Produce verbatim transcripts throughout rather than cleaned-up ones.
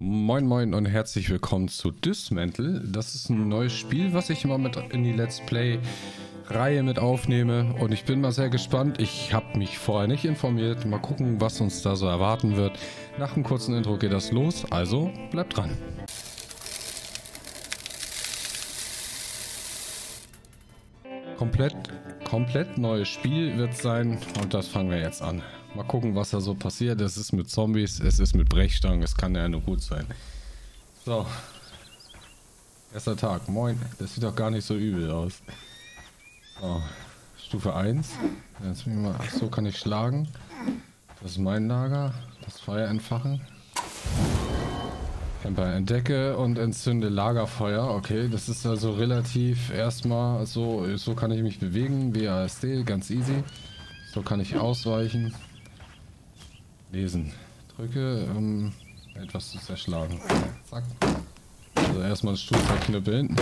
Moin moin und herzlich willkommen zu Dismantle. Das ist ein neues Spiel, was ich immer mit in die Let's Play Reihe mit aufnehme und ich bin mal sehr gespannt. Ich habe mich vorher nicht informiert. Mal gucken, was uns da so erwarten wird. Nach einem kurzen Intro geht das los, also bleibt dran. Komplett, komplett neues Spiel wird sein und das fangen wir jetzt an. Mal gucken, was da so passiert. Es ist mit Zombies, es ist mit Brechstangen, es kann ja nur gut sein. So. Erster Tag, moin. Das sieht doch gar nicht so übel aus. So. Stufe eins. Jetzt mal, so kann ich schlagen. Das ist mein Lager. Das Feuer entfachen. Camper, entdecke und entzünde Lagerfeuer. Okay, das ist also relativ erstmal so, so kann ich mich bewegen. W A S D, ganz easy. So kann ich ausweichen. Lesen. Drücke, um etwas zu zerschlagen. Zack. Also erstmal einen Stuhl verknüppeln.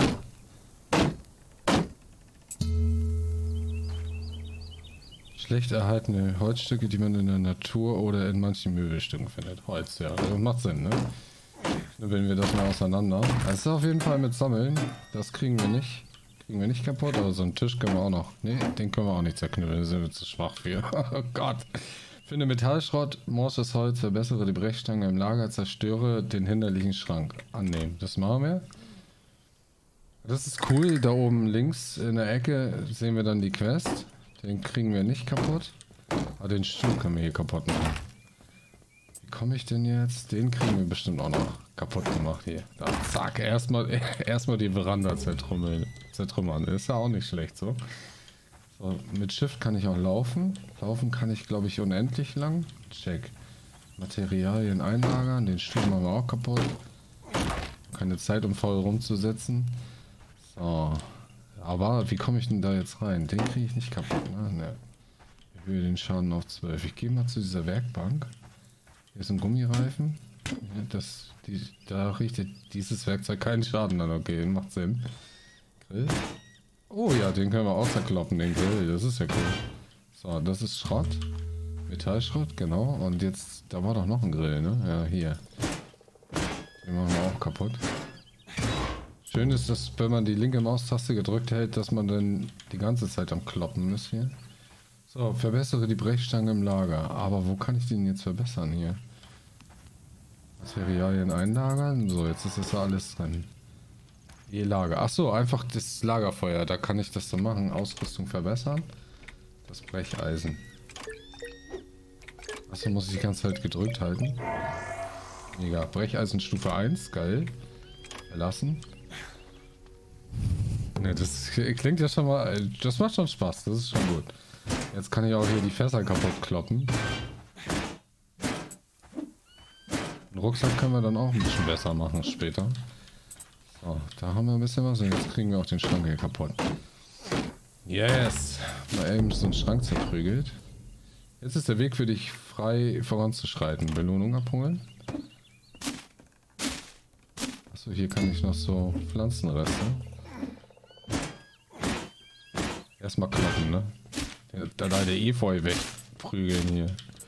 Schlecht erhaltene Holzstücke, die man in der Natur oder in manchen Möbelstücken findet. Holz, ja. Also macht Sinn, ne? Knüppeln wir das mal auseinander. Das ist auf jeden Fall mit Sammeln. Das kriegen wir nicht. Kriegen wir nicht kaputt, aber so einen Tisch können wir auch noch. Ne, den können wir auch nicht zerknüppeln. Da sind wir zu schwach für. Oh Gott. Finde Metallschrott, morsches Holz, verbessere die Brechstange im Lager, zerstöre den hinderlichen Schrank. Annehmen. Das machen wir. Das ist cool. Da oben links in der Ecke sehen wir dann die Quest. Den kriegen wir nicht kaputt. Aber den Stuhl können wir hier kaputt machen. Wie komme ich denn jetzt? Den kriegen wir bestimmt auch noch kaputt gemacht hier. Da, zack, erstmal erstmal die Veranda zertrümmeln, zertrümmern. Ist ja auch nicht schlecht so. So, mit Shift kann ich auch laufen. Laufen kann ich, glaube ich, unendlich lang. Check. Materialien einlagern. Den Stuhl machen wir auch kaputt. Keine Zeit, um faul rumzusetzen. So. Aber wie komme ich denn da jetzt rein? Den kriege ich nicht kaputt. Ne? Ne. Ich will den Schaden auf zwölf. Ich gehe mal zu dieser Werkbank. Hier ist ein Gummireifen. Ja, das, die, da richtet dieses Werkzeug keinen Schaden an. Okay, macht Sinn. Grill. Oh ja, den können wir auch zerkloppen, den Grill. Das ist ja cool. So, das ist Schrott. Metallschrott, genau. Und jetzt, da war doch noch ein Grill, ne? Ja, hier. Den machen wir auch kaputt. Schön ist, dass wenn man die linke Maustaste gedrückt hält, dass man dann die ganze Zeit am Kloppen ist hier. So, verbessere die Brechstange im Lager. Aber wo kann ich den jetzt verbessern hier? Materialien einlagern. So, jetzt ist das ja alles drin. E-Lager. Achso, einfach das Lagerfeuer. Da kann ich das so machen. Ausrüstung verbessern. Das Brecheisen. Achso, muss ich die ganze Zeit gedrückt halten. Mega. Brecheisen Stufe eins. Geil. Verlassen. Ne, das klingt ja schon mal... Das macht schon Spaß. Das ist schon gut. Jetzt kann ich auch hier die Fässer kaputt kloppen. Den Rucksack können wir dann auch ein bisschen besser machen später. So, da haben wir ein bisschen was und jetzt kriegen wir auch den Schrank hier kaputt. Yes! Mal eben so einen Schrank zerprügelt. Jetzt ist der Weg für dich frei voranzuschreiten. Belohnung abholen. Achso, hier kann ich noch so Pflanzenreste. Erstmal kloppen, ne? Da da der Efeu wegprügeln hier.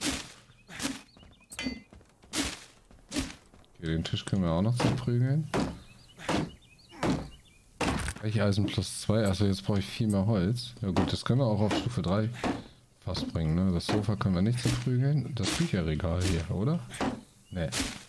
Okay, den Tisch können wir auch noch zerprügeln. Brecheisen plus zwei, also jetzt brauche ich viel mehr Holz. Ja gut, das können wir auch auf Stufe drei fast bringen, ne? Das Sofa können wir nicht zerprügeln. Das Bücherregal hier, oder? Ne.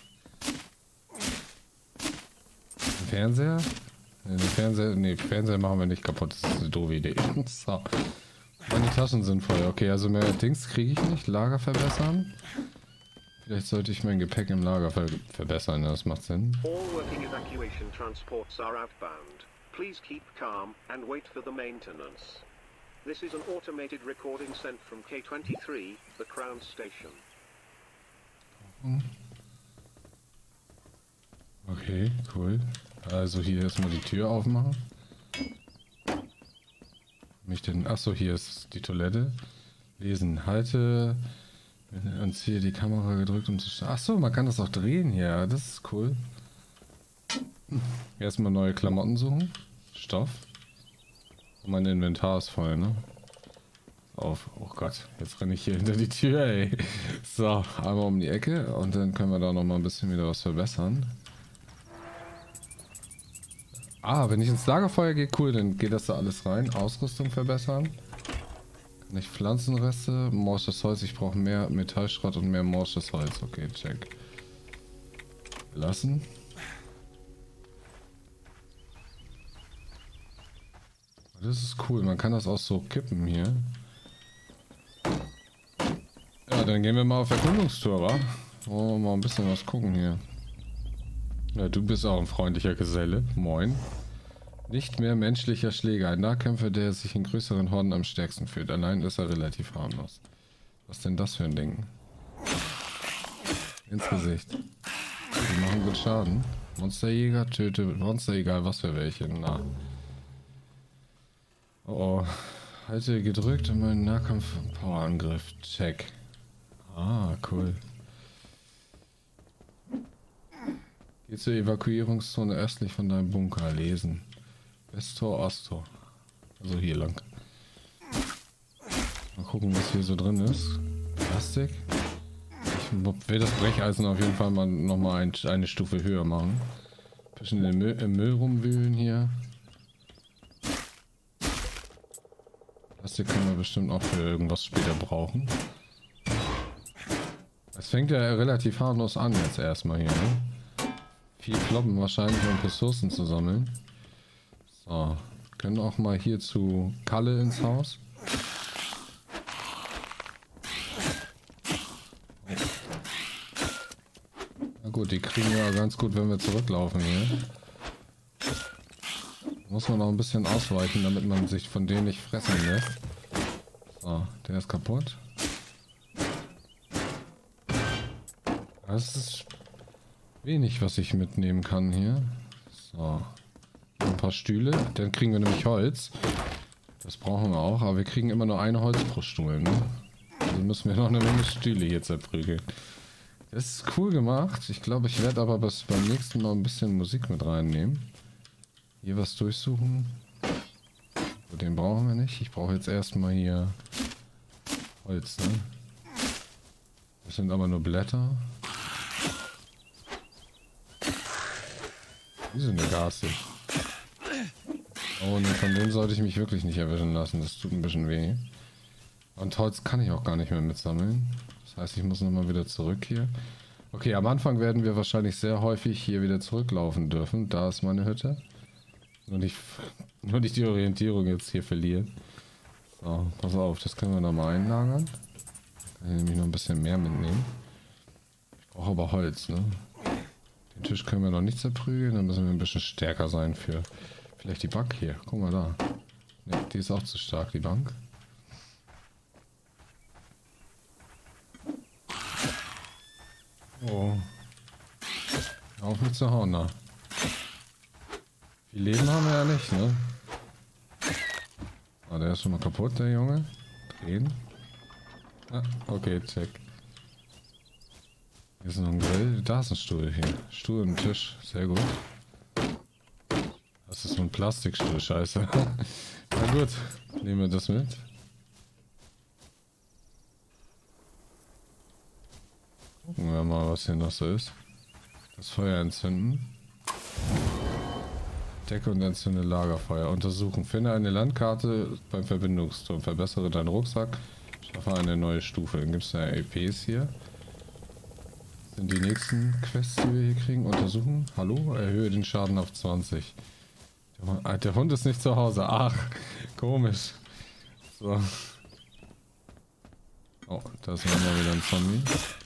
Fernseher? Ne, Fernseher, nee, Fernseher machen wir nicht kaputt, das ist eine doofe Idee. So. Meine Taschen sind voll. Okay, also mehr Dings kriege ich nicht. Lager verbessern. Vielleicht sollte ich mein Gepäck im Lager ver verbessern, das macht Sinn. All working evacuation transports are outbound. Please keep calm and wait for the maintenance. This is an automated recording sent from K twenty-three, the Crown Station. Okay, cool. Also hier erstmal die Tür aufmachen. Mich denn. Achso, hier ist die Toilette. Lesen. Halte und ziehe die Kamera gedrückt, um zu starten. Achso, man kann das auch drehen hier. Das ist cool. Erstmal neue Klamotten suchen. Stoff. Und mein Inventar ist voll, ne? auf. Oh Gott, jetzt renne ich hier hinter die Tür, ey. So, einmal um die Ecke und dann können wir da noch mal ein bisschen wieder was verbessern. Ah, wenn ich ins Lagerfeuer gehe, cool, dann geht das da alles rein. Ausrüstung verbessern. Kann ich Pflanzenreste, morsches Holz, ich brauche mehr Metallschrott und mehr morsches Holz. Okay, check. Lassen. Das ist cool, man kann das auch so kippen hier. Ja, dann gehen wir mal auf Erkundungstour, wa? Wollen wir mal ein bisschen was gucken hier. Ja, du bist auch ein freundlicher Geselle. Moin. Nicht mehr menschlicher Schläger. Ein Nahkämpfer, der sich in größeren Horden am stärksten fühlt. Allein ist er relativ harmlos. Was denn das für ein Ding? Ins Gesicht. Die machen gut Schaden. Monsterjäger, töte Monster, egal was für welche. Na. Oh oh. Halte gedrückt und meinen Nahkampf Powerangriff. Check. Ah, cool. Geh zur Evakuierungszone östlich von deinem Bunker. Lesen. Westtor, Osttor. Also hier lang. Mal gucken, was hier so drin ist. Plastik. Ich will das Brecheisen auf jeden Fall mal nochmal ein, eine Stufe höher machen. Ein bisschen im Müll, im Müll rumwühlen hier. Plastik können wir bestimmt auch für irgendwas später brauchen. Es fängt ja relativ harmlos an jetzt erstmal hier, ne? Viel Kloppen wahrscheinlich, um Ressourcen zu sammeln. So, können auch mal hier zu Kalle ins Haus. Na gut, die kriegen wir ja ganz gut, wenn wir zurücklaufen hier. Muss man noch ein bisschen ausweichen, damit man sich von denen nicht fressen lässt. So, der ist kaputt. Das ist wenig, was ich mitnehmen kann hier. So. Ein paar Stühle. Dann kriegen wir nämlich Holz. Das brauchen wir auch. Aber wir kriegen immer nur eine Holz pro Stuhl. Ne? Also müssen wir noch eine Menge Stühle hier zerprügeln. Das ist cool gemacht. Ich glaube, ich werde aber bis beim nächsten Mal ein bisschen Musik mit reinnehmen. Hier was durchsuchen. So, den brauchen wir nicht. Ich brauche jetzt erstmal hier Holz. Ne? Das sind aber nur Blätter. Die sind ja garstig. Oh ne, von denen sollte ich mich wirklich nicht erwischen lassen. Das tut ein bisschen weh. Und Holz kann ich auch gar nicht mehr mitsammeln. Das heißt, ich muss nochmal wieder zurück hier. Okay, am Anfang werden wir wahrscheinlich sehr häufig hier wieder zurücklaufen dürfen. Da ist meine Hütte. Nur nicht, nur nicht die Orientierung jetzt hier verlieren. So, pass auf, das können wir nochmal einlagern. Kann ich nämlich noch ein bisschen mehr mitnehmen. Ich brauche aber Holz, ne? Den Tisch können wir noch nicht zerprügeln, dann müssen wir ein bisschen stärker sein für vielleicht die Bank hier. Guck mal da. Ne, die ist auch zu stark, die Bank. Oh. Auf mit zu hauen, na. Viel Leben haben wir ja nicht, ne? Ah, der ist schon mal kaputt, der Junge. Drehen. Ah, okay, check. Hier ist noch ein Grill. Da ist ein Stuhl hier. Stuhl und Tisch. Sehr gut. Das ist so ein Plastikstuhl, scheiße. Na gut, nehmen wir das mit. Gucken wir mal, was hier noch so ist. Das Feuer entzünden. Decke und entzünde Lagerfeuer. Untersuchen. Finde eine Landkarte beim Verbindungsturm. Verbessere deinen Rucksack. Schaffe eine neue Stufe. Dann gibt es ja E Ps hier. Das sind die nächsten Quests, die wir hier kriegen. Untersuchen. Hallo? Erhöhe den Schaden auf zwanzig. Der, der Hund ist nicht zu Hause. Ach, komisch. So. Oh, da ist mal wieder ein Zombie.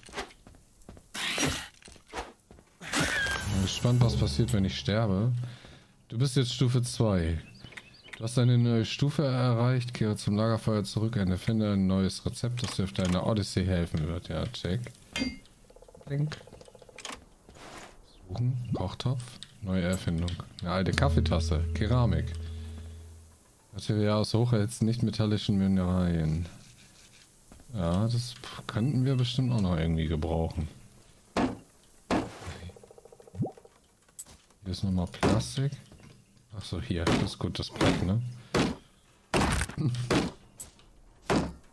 Ich bin gespannt, was passiert, wenn ich sterbe. Du bist jetzt Stufe zwei. Du hast eine neue Stufe erreicht. Kehre zum Lagerfeuer zurück. Finde ein neues Rezept, das dir auf deiner Odyssee helfen wird. Ja, check. Link. Suchen. Kochtopf. Neue Erfindung. Eine alte Kaffeetasse. Keramik. Material aus hochhältigen, nicht metallischen Mineralien. Ja, das könnten wir bestimmt auch noch irgendwie gebrauchen. Hier ist nochmal Plastik. Achso, hier. Das ist gut, das Brett, ne?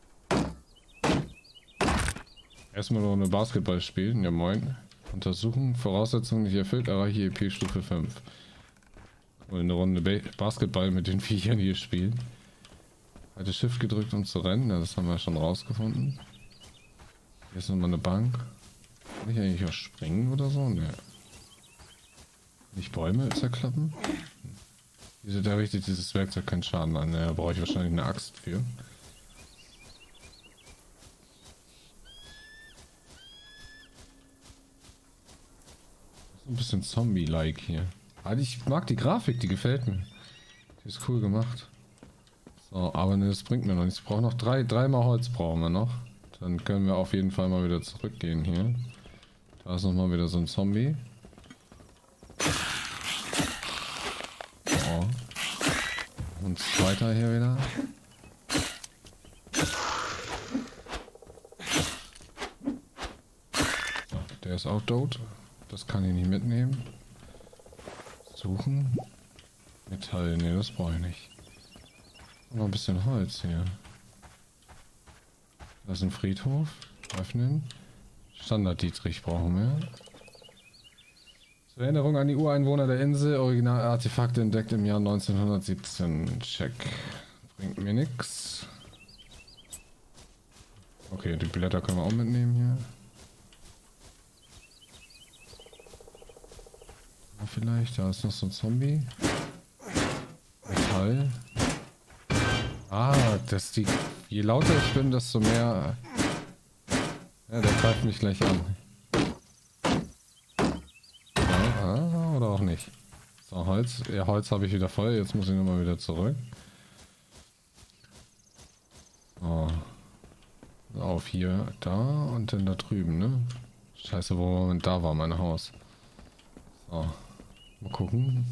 Erstmal noch eine Basketball spielen. Ja moin. Untersuchen. Voraussetzungen nicht erfüllt. Erreiche E P Stufe fünf. Und eine Runde ba Basketball mit den Viechern hier spielen. Hatte Shift gedrückt, um zu rennen. Ja, das haben wir schon rausgefunden. Hier ist nochmal eine Bank. Kann ich eigentlich auch springen oder so? Ne. Nicht Bäume zerklappen? Wieso da richtet dieses Werkzeug keinen Schaden an? Da brauche ich wahrscheinlich eine Axt für. Ein bisschen Zombie-like hier. Aber ich mag die Grafik, die gefällt mir. Die ist cool gemacht. So, aber ne, das bringt mir noch nichts. Ich brauche noch drei, dreimal Holz brauchen wir noch. Dann können wir auf jeden Fall mal wieder zurückgehen hier. Da ist noch mal wieder so ein Zombie. Oh. Und zweiter hier wieder. So, der ist auch tot. Das kann ich nicht mitnehmen. Suchen. Metall, ne, das brauche ich nicht. Noch ein bisschen Holz hier. Das ist ein Friedhof. Öffnen. Standard-Dietrich brauchen wir. Zur Erinnerung an die Ureinwohner der Insel. Original-Artefakte entdeckt im Jahr neunzehnhundertsiebzehn. Check. Bringt mir nix. Okay, die Blätter können wir auch mitnehmen hier. Vielleicht, da ist noch so ein Zombie. Metall. Ah, das die. Je lauter ich bin, desto mehr. Ja, der greift mich gleich an. Ja, ah, oder auch nicht. So, Holz. Ja, Holz habe ich wieder voll. Jetzt muss ich nochmal wieder zurück. Oh. Auf hier, da und dann da drüben, ne? Scheiße, wo Moment da war mein Haus. So. Mal gucken.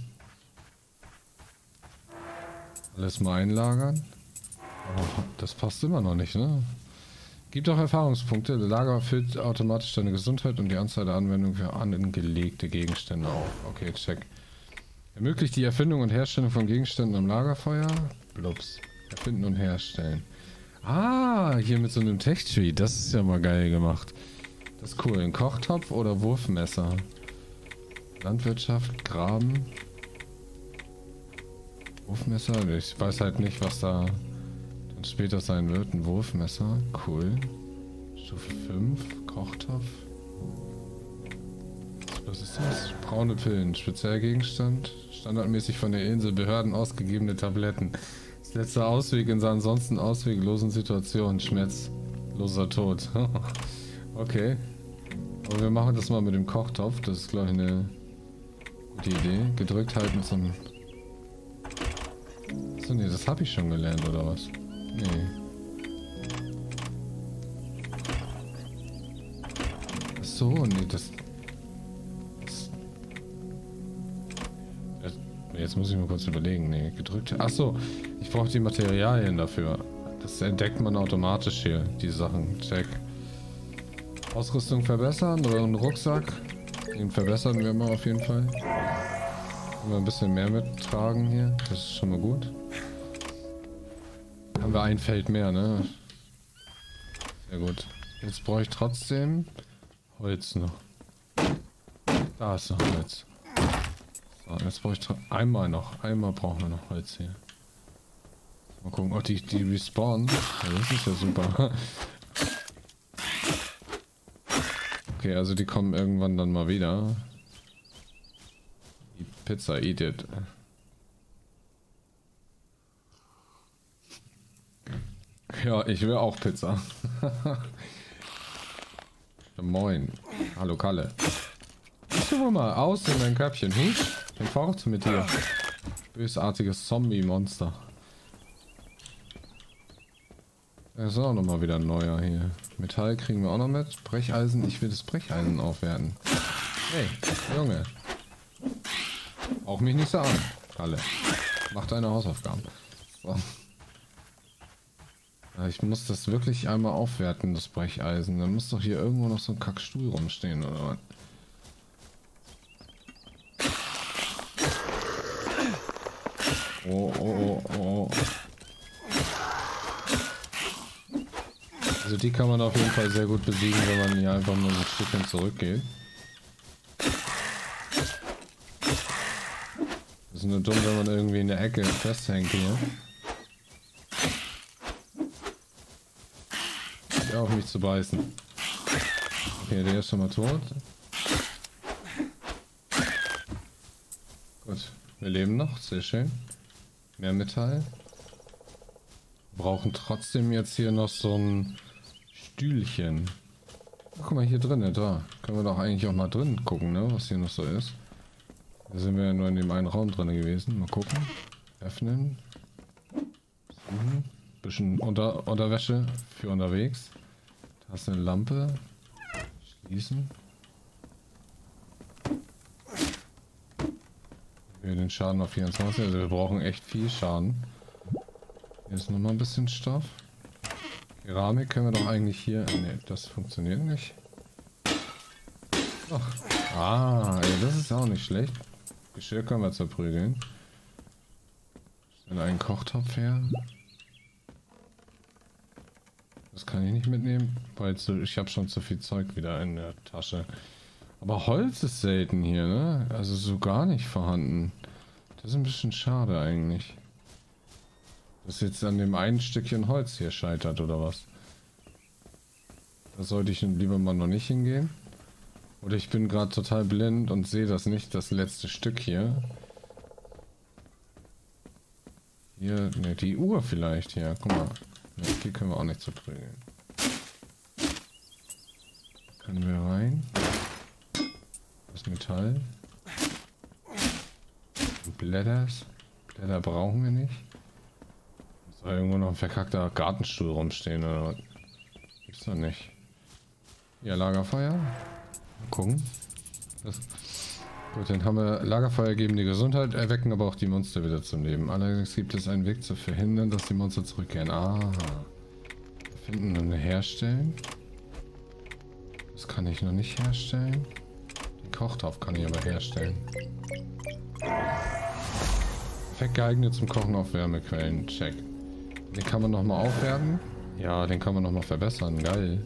Alles mal einlagern. Oh, das passt immer noch nicht, ne? Gibt auch Erfahrungspunkte. Der Lager erfüllt automatisch deine Gesundheit und die Anzahl der Anwendungen für angelegte Gegenstände auf. Okay, check. Ermöglicht die Erfindung und Herstellung von Gegenständen am Lagerfeuer. Blups. Erfinden und herstellen. Ah, hier mit so einem Tech-Tree. Das ist ja mal geil gemacht. Das ist cool. Ein Kochtopf oder Wurfmesser. Landwirtschaft, Graben. Wurfmesser. Ich weiß halt nicht, was da dann später sein wird. Ein Wurfmesser. Cool. Stufe fünf. Kochtopf. Was ist das? Braune Pillen. Spezieller Gegenstand. Standardmäßig von der Inselbehörden ausgegebene Tabletten. Das letzte Ausweg in seiner ansonsten ausweglosen Situation. Schmerzloser Tod. Okay. Aber wir machen das mal mit dem Kochtopf. Das ist, glaube ich, eine gute Idee. Gedrückt halten mit so einem... Achso, nee, das habe ich schon gelernt, oder was? Nee. Achso, nee, das... das... Jetzt muss ich mal kurz überlegen. Nee, gedrückt... Achso, ich brauche die Materialien dafür. Das entdeckt man automatisch hier, die Sachen. Check. Ausrüstung verbessern oder einen Rucksack. Den verbessern wir mal auf jeden Fall. Können wir ein bisschen mehr mittragen hier. Das ist schon mal gut. Haben wir ein Feld mehr, ne? Sehr gut. Jetzt brauche ich trotzdem Holz noch. Da ist noch Holz. So, jetzt brauche ich einmal noch. Einmal brauchen wir noch Holz hier. Mal gucken. Oh, die, die respawnen. Ja, das ist ja super. Okay, also die kommen irgendwann dann mal wieder. Die Pizza, eat it. Ja, ich will auch Pizza. Moin. Hallo Kalle. Gehst du wohl mal aus in dein Köpfchen? Hm? Dann fort mit dir. Bösartiges Zombie-Monster. Da ist auch nochmal wieder ein neuer hier. Metall kriegen wir auch noch mit. Brecheisen, ich will das Brecheisen aufwerten. Hey, Junge. Auch mich nicht so an. Kalle. Mach deine Hausaufgaben. So. Ja, ich muss das wirklich einmal aufwerten, das Brecheisen. Da muss doch hier irgendwo noch so ein Kackstuhl rumstehen, oder was? Oh, oh, oh, oh. Also die kann man auf jeden Fall sehr gut besiegen, wenn man hier einfach nur ein Stückchen zurückgeht. Das ist nur dumm, wenn man irgendwie in der Ecke festhängt hier. Ja, auf mich zu beißen. Okay, der ist schon mal tot. Gut, wir leben noch, sehr schön. Mehr Metall. Wir brauchen trotzdem jetzt hier noch so ein Stühlchen. Ach, guck mal, hier drinnen, da. Können wir doch eigentlich auch mal drin gucken, ne, was hier noch so ist. Da sind wir ja nur in dem einen Raum drin gewesen. Mal gucken. Öffnen. Mhm. Bisschen Unter Unterwäsche für unterwegs. Da ist eine Lampe. Schließen. Wir den Schaden auf vierundzwanzig. Also wir brauchen echt viel Schaden. Hier ist nochmal ein bisschen Stoff. Keramik können wir doch eigentlich hier... Ne, das funktioniert nicht. Ach. Ah, ey, das ist auch nicht schlecht. Geschirr können wir zerprügeln. Stellen einen Kochtopf her. Das kann ich nicht mitnehmen, weil zu, ich habe schon zu viel Zeug wieder in der Tasche. Aber Holz ist selten hier, ne? Also so gar nicht vorhanden. Das ist ein bisschen schade eigentlich. Dass jetzt an dem einen Stückchen Holz hier scheitert, oder was? Da sollte ich lieber mal noch nicht hingehen. Oder ich bin gerade total blind und sehe das nicht, das letzte Stück hier. Hier, ne, die Uhr vielleicht hier. Guck mal. Ne, die können wir auch nicht zerprügeln. Können wir rein. Das Metall. Und Blätters. Blätter brauchen wir nicht. Soll irgendwo noch ein verkackter Gartenstuhl rumstehen oder was? Gibt's doch nicht. Ja, Lagerfeuer. Mal gucken. Das. Gut, dann haben wir Lagerfeuer geben die Gesundheit, erwecken aber auch die Monster wieder zum Leben. Allerdings gibt es einen Weg zu verhindern, dass die Monster zurückkehren. Ah. Finden und herstellen. Das kann ich noch nicht herstellen. Den Kochtopf kann ich aber herstellen. Perfekt geeignet zum Kochen auf Wärmequellen. Check. Den kann man nochmal aufwerten. Ja, den kann man nochmal verbessern. Geil.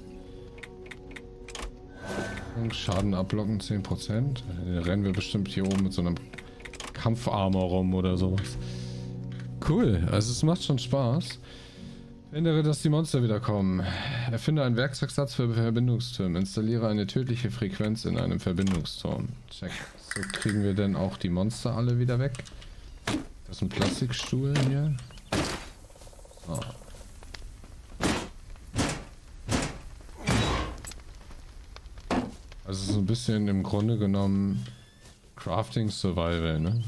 Schaden ablocken zehn Prozent. Dann rennen wir bestimmt hier oben mit so einem Kampfarmor rum oder sowas. Cool. Also es macht schon Spaß. Verhindere, dass die Monster wiederkommen. Erfinde einen Werkzeugsatz für Verbindungstürme. Installiere eine tödliche Frequenz in einem Verbindungsturm. Check. So kriegen wir denn auch die Monster alle wieder weg. Das ist ein Plastikstuhl hier. So. Also so ein bisschen im Grunde genommen Crafting Survival, ne?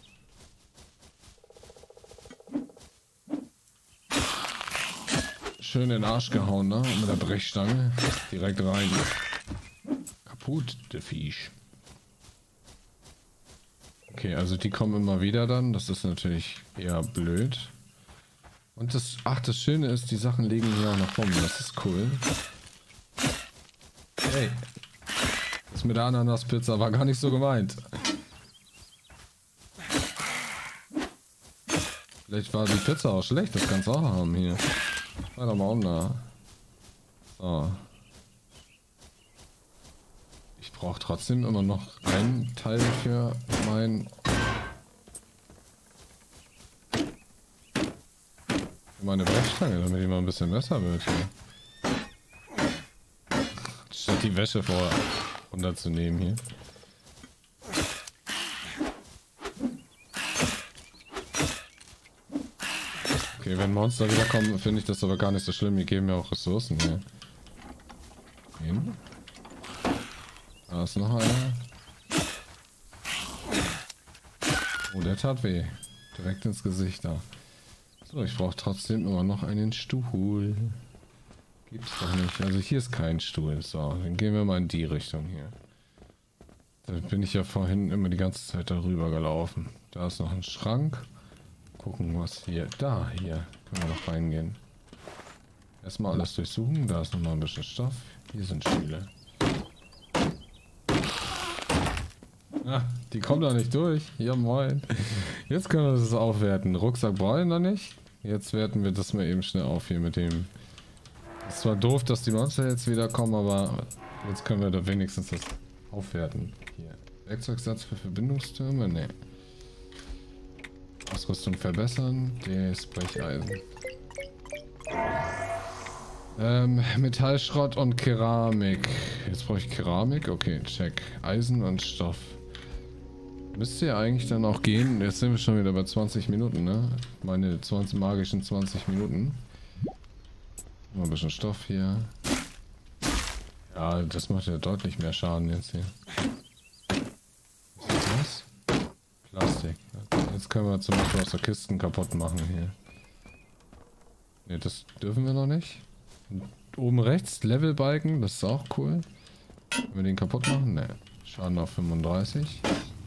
Schön in den Arsch gehauen, ne? Mit der Brechstange. Direkt rein. Kaputt, der Viech. Okay, also die kommen immer wieder dann. Das ist natürlich eher blöd. Und das, ach, das Schöne ist, die Sachen liegen hier auch noch rum. Das ist cool. Hey. Das mit der Ananaspizza war gar nicht so gemeint. Vielleicht war die Pizza auch schlecht. Das kannst du auch haben hier. War doch mal um da. So. Ich brauche trotzdem immer noch einen Teil für mein... Für meine Brechstange, damit die mal ein bisschen besser wird hier. Statt die Wäsche vor runterzunehmen hier. Okay, wenn Monster wiederkommen, finde ich das aber gar nicht so schlimm. Die geben mir auch Ressourcen hier. Hin. Da ist noch einer. Oh, der tat weh. Direkt ins Gesicht da. So, ich brauche trotzdem immer noch einen Stuhl. Gibt's doch nicht. Also hier ist kein Stuhl. So, dann gehen wir mal in die Richtung hier. Da bin ich ja vorhin immer die ganze Zeit darüber gelaufen. Da ist noch ein Schrank. Gucken, was hier... Da, hier. Können wir noch reingehen. Erstmal alles durchsuchen. Da ist noch mal ein bisschen Stoff. Hier sind Stühle. Ah, die kommen da nicht durch. Ja, moin. Jetzt können wir das aufwerten. Rucksack brauchen wir noch nicht. Jetzt werten wir das mal eben schnell auf hier mit dem Ist zwar doof, dass die Monster jetzt wieder kommen, aber jetzt können wir doch wenigstens das aufwerten. Hier. Werkzeugsatz für Verbindungstürme? Ne. Ausrüstung verbessern. Das Brecheisen. Ähm, Metallschrott und Keramik. Jetzt brauche ich Keramik. Okay, check. Eisen und Stoff. Müsste ja eigentlich dann auch gehen. Jetzt sind wir schon wieder bei zwanzig Minuten, ne? Meine zwanzig magischen zwanzig Minuten. Mal ein bisschen Stoff hier. Ja, das macht ja deutlich mehr Schaden jetzt hier. Was ist das? Plastik. Jetzt können wir zum Beispiel aus der Kisten kaputt machen hier. Ne, das dürfen wir noch nicht. Und oben rechts, Levelbalken, das ist auch cool. Können wir den kaputt machen? Ne. Schaden auf fünfunddreißig.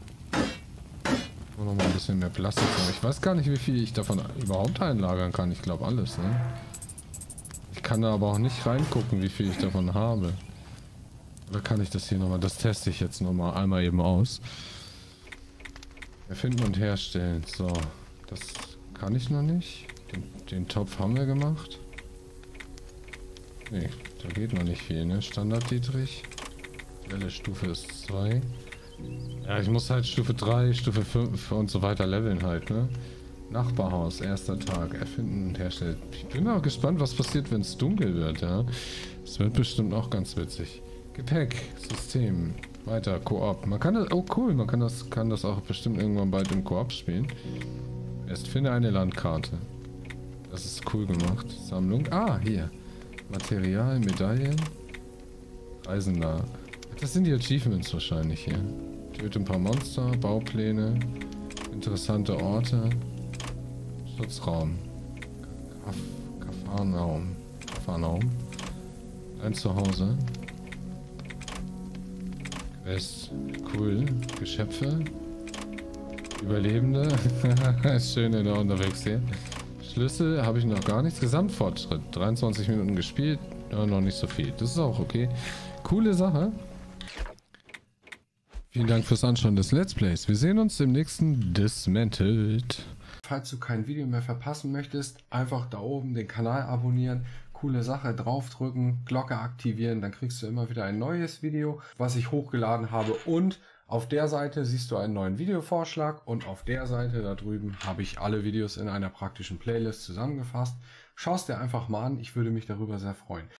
Noch mal ein bisschen mehr Plastik. Ich weiß gar nicht, wie viel ich davon überhaupt einlagern kann. Ich glaube alles, ne? Ich kann da aber auch nicht reingucken, wie viel ich davon habe. Oder kann ich das hier nochmal? Das teste ich jetzt nochmal einmal eben aus. Erfinden und herstellen. So, das kann ich noch nicht. Den, den Topf haben wir gemacht. Ne, da geht noch nicht viel, ne? Standard Dietrich. Welle Stufe ist zwei. Ja, ich muss halt Stufe drei, Stufe fünf und so weiter leveln halt, ne? Nachbarhaus, erster Tag, erfinden und herstellen. Ich bin mal gespannt, was passiert, wenn es dunkel wird, ja? Das wird bestimmt auch ganz witzig. Gepäck, System, weiter, Koop. Man kann das, oh cool, man kann das, kann das auch bestimmt irgendwann bald im Koop spielen. Erst finde eine Landkarte. Das ist cool gemacht. Sammlung, ah, hier. Material, Medaillen. Reisender. Das sind die Achievements wahrscheinlich hier. Töte ein paar Monster, Baupläne, interessante Orte, Schutzraum, Kafarnaum, Kafarnaum, ein Zuhause, Quest, cool, Geschöpfe, Überlebende, schön in der unterwegs hier. Schlüssel habe ich noch gar nichts, Gesamtfortschritt, dreiundzwanzig Minuten gespielt, ja, noch nicht so viel, das ist auch okay. Coole Sache. Vielen Dank fürs Anschauen des Let's Plays. Wir sehen uns im nächsten Dismantled. Falls du kein Video mehr verpassen möchtest, einfach da oben den Kanal abonnieren, coole Sache, draufdrücken, Glocke aktivieren, dann kriegst du immer wieder ein neues Video, was ich hochgeladen habe. Und auf der Seite siehst du einen neuen Videovorschlag und auf der Seite da drüben habe ich alle Videos in einer praktischen Playlist zusammengefasst. Schau es dir einfach mal an, ich würde mich darüber sehr freuen.